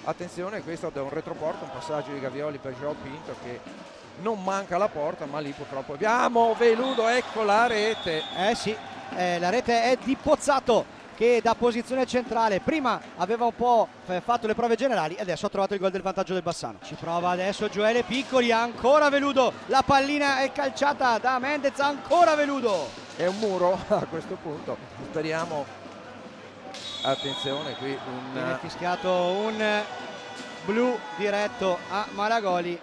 Attenzione, questo da un retroporto, un passaggio di Gavioli per Joao Pinto che non manca la porta, ma lì purtroppo abbiamo Veludo, ecco la rete. Sì, la rete è di Pozzato, che da posizione centrale prima aveva un po' fatto le prove generali e adesso ha trovato il gol del vantaggio del Bassano. Ci prova adesso Gioele Piccoli, ancora Veludo, la pallina è calciata da Mendez, ancora Veludo. È un muro a questo punto, speriamo. Attenzione, qui viene fischiato un blu diretto a Malagoli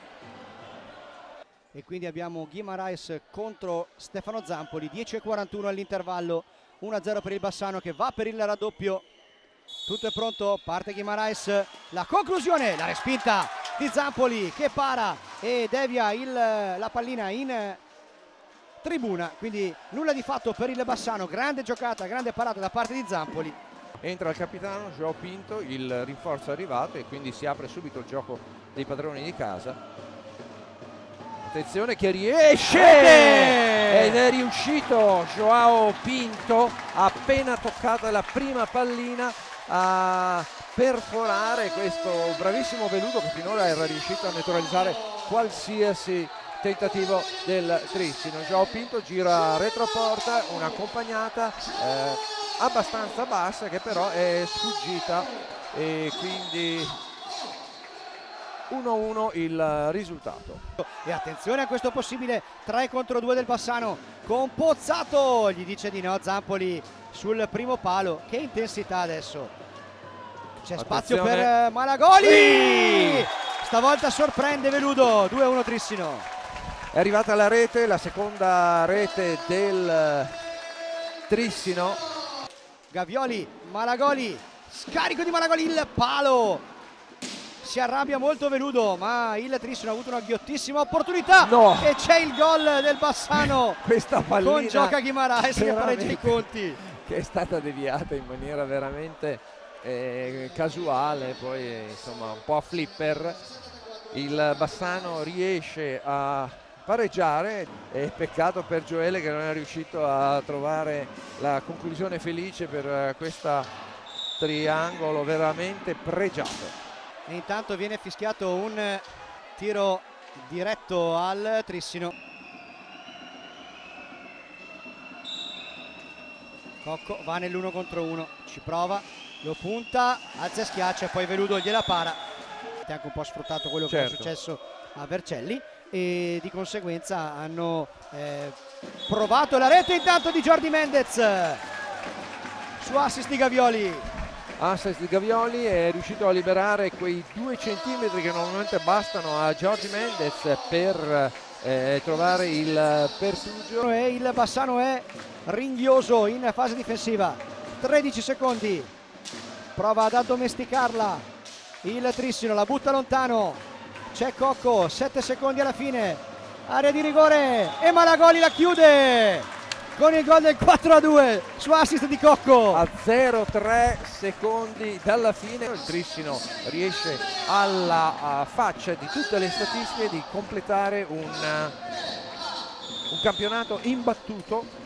e quindi abbiamo Guimaraes contro Stefano Zampoli. 10:41 all'intervallo, 1-0 per il Bassano che va per il raddoppio. Tutto è pronto, parte Guimaraes, la conclusione, la respinta di Zampoli che para e devia la pallina in tribuna, quindi nulla di fatto per il Bassano. Grande giocata, grande parata da parte di Zampoli. Entra il capitano Joao Pinto, il rinforzo è arrivato e quindi si apre subito il gioco dei padroni di casa. Attenzione che riesce ed è riuscito Joao Pinto, appena toccata la prima pallina, a perforare questo bravissimo Veludo che finora era riuscito a neutralizzare qualsiasi tentativo del Trissino. Joao Pinto gira retroporta, un'accompagnata abbastanza bassa che però è sfuggita e quindi 1-1 il risultato. E attenzione a questo possibile 3 contro 2 del Bassano con Pozzato, gli dice di no Zampoli sul primo palo. Che intensità adesso, c'è spazio per Malagoli, sì! Stavolta sorprende Veludo. 2-1 Trissino. È arrivata la rete, la seconda rete del Trissino. Gavioli, Malagoli, scarico di Malagoli, il palo. Si arrabbia molto Veludo, ma il Trissino ha avuto una ghiottissima opportunità. No. E c'è il gol del Bassano. Questa pallina con Gioca Guimaraes che pareggia i conti, che è stata deviata in maniera veramente casuale, poi insomma un po' a flipper. Il Bassano riesce a pareggiare e peccato per Gioele che non è riuscito a trovare la conclusione felice per questo triangolo veramente pregiato. E intanto viene fischiato un tiro diretto al Trissino. Cocco va nell'1 contro 1, ci prova, lo punta, alza e schiaccia e poi Veludo gliela para. È anche un po' sfruttato quello che è successo a Vercelli e di conseguenza hanno provato la rete intanto di Jordi Mendez su assist di Gavioli. Assist di Gavioli, è riuscito a liberare quei 2 centimetri che normalmente bastano a Jordi Mendez per trovare il pertugio. E il Bassano è ringhioso in fase difensiva. 13 secondi, prova ad addomesticarla il Trissino, la butta lontano, c'è Cocco, 7 secondi alla fine, area di rigore e Malagoli la chiude con il gol del 4-2 su assist di Cocco. A 0,3 secondi dalla fine il Trissino riesce alla faccia di tutte le statistiche di completare un campionato imbattuto.